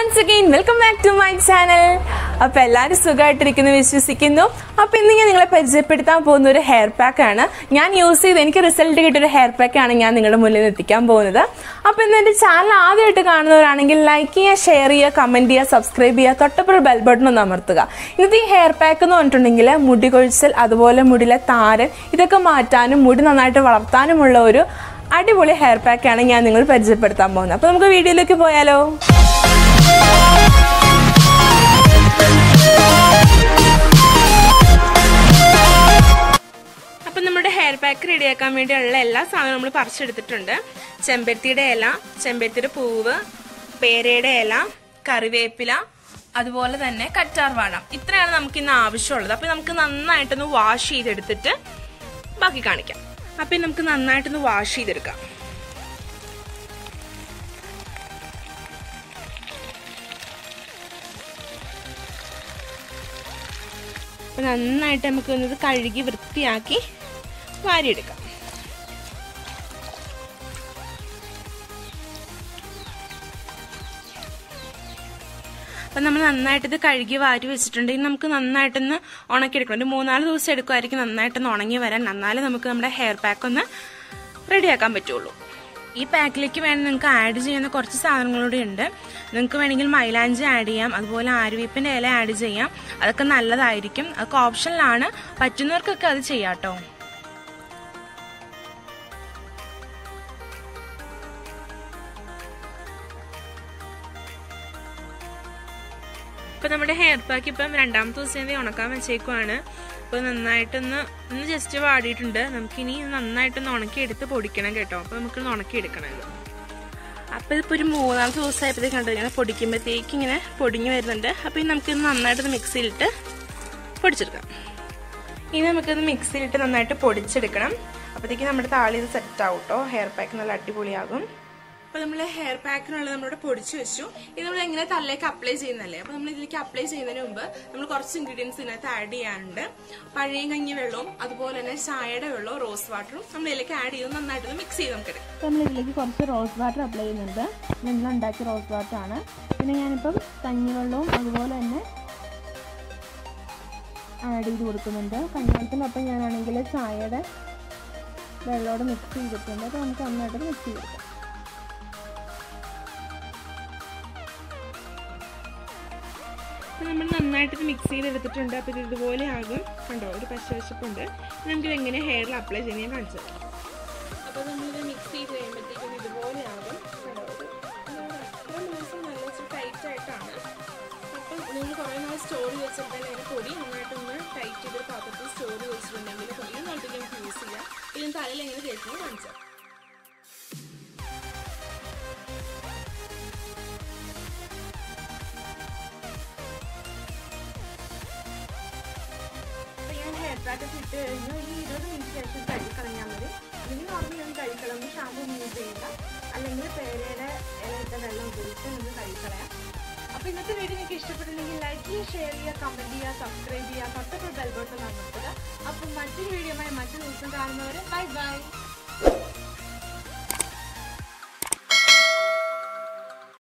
once again welcome back to my channel. അപ്പോൾ എല്ലാവരും സുഖമായിട്ടിരിക്കുന്നു വിശ്വസിക്കുന്നു. അപ്പോൾ ഇന്ന് ഞാൻ നിങ്ങളെ പരിചയപ്പെടുത്താൻ പോകുന്ന ഒരു ഹെയർ പാക്ക് ആണ്. ഞാൻ യൂസ് ചെയ്ത് എനിക്ക് റിസൾട്ട് കിട്ടിയ ഒരു ഹെയർ പാക്ക് ആണ് ഞാൻ നിങ്ങളുടെ മുന്നിൽ എത്തിക്കാൻ പോകുന്നത്. അപ്പോൾ ഇന്ന് എൻ്റെ ചാനൽ ആദ്യമായിട്ട് കാണുന്നവരാണെങ്കിൽ ലൈക്ക് ചെയ്യുക, ഷെയർ ചെയ്യുക, കമന്റ് ചെയ്യുക, സബ്സ്ക്രൈബ് ചെയ്യുക, തൊട്ടപ്പുറം ബെൽ ബട്ടൺ ഒന്ന് അമർത്തുക. ഇന്നത്തെ ഈ ഹെയർ പാക്ക് എന്ന് പറഞ്ഞിട്ടുണ്ടെങ്കിൽ മുടി കൊഴിച്ചൽ, അതുപോലെ മുടിയിലെ താരൻ ഇതൊക്കെ മാറ്റാനും മുടി നന്നായിട്ട് വളർത്താനുമുള്ള ഒരു അടിപൊളി ഹെയർ പാക്കാണ് ഞാൻ നിങ്ങൾ പരിചയപ്പെടുത്താൻ പോകുന്നത്. അപ്പോൾ നമുക്ക് വീഡിയോയിലേക്ക് പോയാലോ. അപ്പം നമ്മുടെ ഹെയർ പാക്ക് റെഡിയാക്കാൻ വേണ്ടിയുള്ള എല്ലാ സാധനവും നമ്മൾ പറിച്ചെടുത്തിട്ടുണ്ട്. ചെമ്പരത്തിയുടെ ഇല, ചെമ്പരത്തിയുടെ പൂവ്, പേരയുടെ ഇല, കറിവേപ്പില, അതുപോലെ തന്നെ കറ്റാർവാഴ. ഇത്രയാണ് നമുക്ക് ഇന്ന് ആവശ്യമുള്ളത്. അപ്പം നമുക്ക് നന്നായിട്ടൊന്ന് വാഷ് ചെയ്തെടുത്തിട്ട് ബാക്കി കാണിക്കാം. അപ്പം നമുക്ക് നന്നായിട്ടൊന്ന് വാഷ് ചെയ്തെടുക്കാം. അപ്പം നന്നായിട്ട് നമുക്ക് ഇത് കഴുകി വൃത്തിയാക്കി വാരിയെടുക്കാം. അപ്പം നമ്മൾ നന്നായിട്ട് ഇത് കഴുകി വാരി വെച്ചിട്ടുണ്ടെങ്കിൽ നമുക്ക് നന്നായിട്ടൊന്ന് ഉണക്കിയെടുക്കണം. ഒരു 3-4 ദിവസം എടുക്കുമായിരിക്കും നന്നായിട്ടൊന്ന് ഉണങ്ങി വരാൻ. എന്നാലും നമുക്ക് നമ്മുടെ ഹെയർ പാക്ക് ഒന്ന് റെഡിയാക്കാൻ പറ്റുള്ളൂ. ഈ പാക്കിലേക്ക് വേണം നിങ്ങൾക്ക് ആഡ് ചെയ്യുന്ന കുറച്ച് സാധനങ്ങളൂടെ ഉണ്ട്. നിങ്ങൾക്ക് വേണമെങ്കിൽ മൈലാഞ്ചി ആഡ് ചെയ്യാം, അതുപോലെ ആര്യവേപ്പിൻ്റെ ഇല ആഡ് ചെയ്യാം. അതൊക്കെ നല്ലതായിരിക്കും. അതൊക്കെ ഓപ്ഷനിലാണ്, പറ്റുന്നവർക്കൊക്കെ അത് ചെയ്യാം കേട്ടോ. ഇപ്പം നമ്മുടെ ഹെയർ പാക്ക് ഇപ്പം 2ാമത്തെ ദിവസം ഉണക്കാൻ വെച്ചേക്കുവാണ്. അപ്പോൾ നന്നായിട്ടൊന്ന് ജസ്റ്റ് വാടിയിട്ടുണ്ട്. നമുക്കിനി നന്നായിട്ടൊന്ന് ഉണക്കിയെടുത്ത് പൊടിക്കണം കേട്ടോ. അപ്പോൾ നമുക്കൊന്ന് ഉണക്കിയെടുക്കണം ഇത്. അപ്പോൾ ഇതിപ്പോൾ ഒരു 3-ാമത്തെ ദിവസമായപ്പോഴത്തേക്ക് കണ്ടത് ഇങ്ങനെ പൊടിക്കുമ്പോഴത്തേക്ക് ഇങ്ങനെ പൊടിഞ്ഞു വരുന്നുണ്ട്. അപ്പോൾ ഇനി നമുക്കിത് നന്നായിട്ടൊന്ന് മിക്സിയിലിട്ട് പൊടിച്ചെടുക്കാം. ഇനി നമുക്കിത് മിക്സിയിലിട്ട് നന്നായിട്ട് പൊടിച്ചെടുക്കണം. അപ്പോഴത്തേക്ക് നമ്മുടെ താളി ഇത് സെറ്റ് ആവും കേട്ടോ. ഹെയർ പാക്ക് നല്ല അടിപൊളിയാകും. അപ്പോൾ നമ്മൾ ഹെയർ പാക്കിനുള്ളത് നമ്മളിവിടെ പൊടിച്ചു വെച്ചു. ഇത് നമ്മൾ എങ്ങനെ തലയിലേക്ക് അപ്ലൈ ചെയ്യുന്നല്ലേ. അപ്പോൾ നമ്മൾ ഇതിലേക്ക് അപ്ലൈ ചെയ്യുന്നതിന് മുമ്പ് നമ്മൾ കുറച്ച് ഇൻഗ്രീഡിയൻസ് ഇതിനകത്ത് ആഡ് ചെയ്യാനുണ്ട്. പഴയ കഞ്ഞി വെള്ളവും അതുപോലെ തന്നെ ചായയുടെ വെള്ളവും റോസ് വാട്ടറും നമ്മൾ ഇതിലേക്ക് ആഡ് ചെയ്ത് നന്നായിട്ടൊന്ന് മിക്സ് ചെയ്ത് നമുക്ക് എടുക്കാം. നമ്മൾ ഇതിലേക്ക് കുറച്ച് റോസ് വാട്ടർ അപ്ലൈ ചെയ്യുന്നുണ്ട്. വെള്ളം ഉണ്ടാക്കിയ റോസ് വാട്ടറാണ്. പിന്നെ ഞാനിപ്പം കഞ്ഞിവെള്ളവും അതുപോലെ തന്നെ ആഡ് ചെയ്ത് കൊടുക്കുന്നുണ്ട്. കഞ്ഞിവെള്ളത്തിനൊപ്പം ഞാനാണെങ്കിൽ ചായയുടെ വെള്ളത്തോട് മിക്സ് ചെയ്തിട്ടുണ്ട്. അപ്പോൾ നമുക്ക് നന്നായിട്ട് മിക്സ് ചെയ്തെടുക്കാം. നമ്മൾ നന്നായിട്ട് മിക്സ് ചെയ്തെടുത്തിട്ടുണ്ട്. അപ്പോൾ ഇത് ഇതുപോലെ ആകും. കണ്ടോ, ഒരു പശവശപ്പുണ്ട്. നമുക്കിത് എങ്ങനെ ഹെയറിൽ അപ്ലൈ ചെയ്യാൻ ഞാൻ കാണിച്ചു തരാം. അപ്പോൾ നമ്മളിത് മിക്സ് ചെയ്ത് കഴിയുമ്പോഴത്തേക്കും ഇതുപോലെ ആകും. കണ്ടോ, അത്ര ദിവസം നല്ല ടൈറ്റ് ആയിട്ടാണ്. അപ്പം നിങ്ങൾ കുറേ നാൾ സ്റ്റോർ ചെയ്ത് വെച്ചിട്ടുണ്ടെങ്കിൽ അതിൻ്റെ പൊടി നന്നായിട്ടൊന്ന് ടൈറ്റ് ചെയ്തൊരു പാത്രത്തിൽ സ്റ്റോർ ചെയ്ത് വെച്ചിട്ടുണ്ടെങ്കിൽ പൊടി നന്നായിട്ട് നമുക്ക് യൂസ് ചെയ്യാം. ഇതിന് തലയിൽ എങ്ങനെ തേക്കുന്നത് കാണിച്ചു തരാം. ഹെയർ പാക്ക് ഇട്ട് കഴിഞ്ഞ് ഈ 20 മിനിറ്റ് ശേഷം കഴുകിക്കളഞ്ഞാൽ മതി. അല്ലെങ്കിൽ നോർമലി ഒന്ന് കഴുകിക്കളയുമ്പോൾ ഷാമ്പൂ യൂസ് ചെയ്യില്ല, അല്ലെങ്കിൽ പേരയുടെ ഇലയിട്ട വെള്ളം ഉപയോഗിച്ച് നമുക്ക് കഴുകിക്കളയാം. അപ്പോൾ ഇന്നത്തെ വീഡിയോ നിങ്ങൾക്ക് ഇഷ്ടപ്പെട്ടില്ലെങ്കിൽ ലൈക്ക് ചെയ്യുക, ഷെയർ ചെയ്യുക, കമൻറ്റ് ചെയ്യുക, സബ്സ്ക്രൈബ് ചെയ്യുക, തൊട്ടപ്പോൾ ബെൽ ബട്ടൺ അമർത്തുക. അപ്പോൾ മറ്റൊരു വീഡിയോയുമായി മറ്റൊരു ദിവസം കാണുന്നവരെ ബൈ ബൈ.